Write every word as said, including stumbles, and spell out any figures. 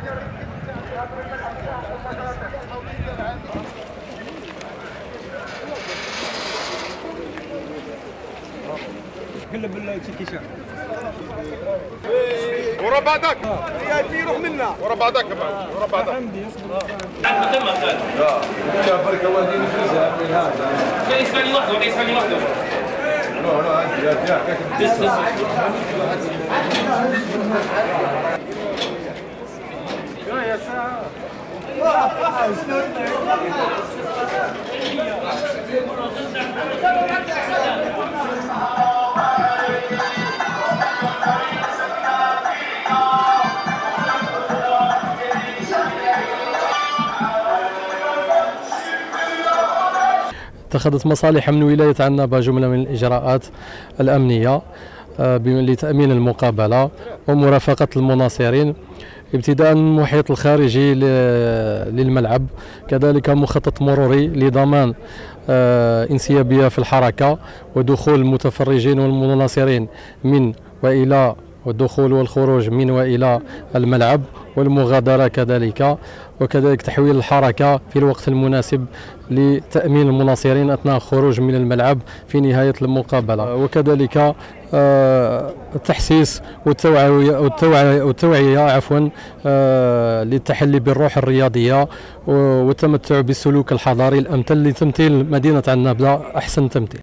قلب التيشيرت ورا بعضك يا جي روح منا ورا بعضك ورا بعضك عندي اصبر لا برك الله يدير الفلوس من هذا لا يسمعني وحده ولا يسمعني وحده لا لا عندي يا دس دس يا ساعه اتخذت مصالح من ولاية عنابة جملة من الإجراءات الأمنية لتأمين المقابلة ومرافقة المناصرين، ابتداء من المحيط الخارجي للملعب، كذلك مخطط مروري لضمان انسيابية في الحركة ودخول المتفرجين والمناصرين من وإلى والدخول والخروج من وإلى الملعب، والمغادرة كذلك، وكذلك تحويل الحركة في الوقت المناسب لتأمين المناصرين أثناء الخروج من الملعب في نهاية المقابلة، وكذلك التحسيس والتوعية والتوعية, والتوعية عفوا للتحلي بالروح الرياضية والتمتع بالسلوك الحضاري الأمثل لتمثيل مدينة عنابة أحسن تمثيل.